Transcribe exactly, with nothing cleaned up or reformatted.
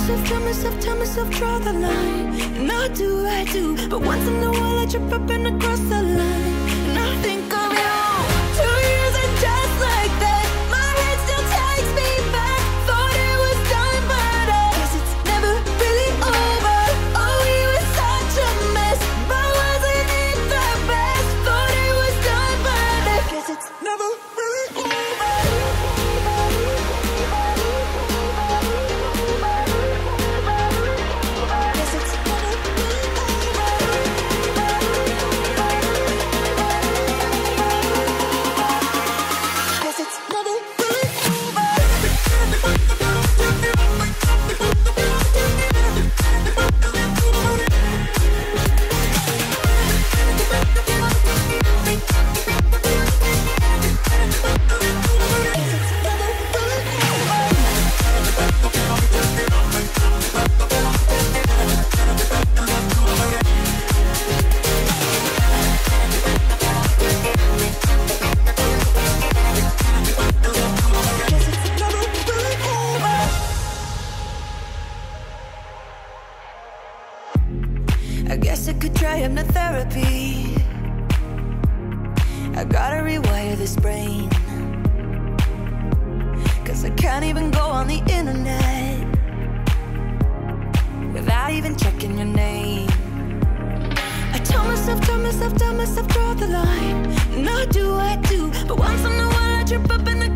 myself, tell myself, tell myself, draw the line. And I do, I do, but once in a while I trip up and across the line. And I think of you. Two years are just like that. My head still takes me back. Thought it was done, but I guess it's never really over. Oh, we were such a mess, but wasn't it the best? Thought it was done, but I guess it's never really over. Guess it's never really over. Guess it's never really I guess I could try hypnotherapy. I gotta rewire this brain, cause I can't even go on the internet without even checking your name. I tell myself, tell myself, tell myself, draw the line. And I do, I do, but once in a while I trip up and I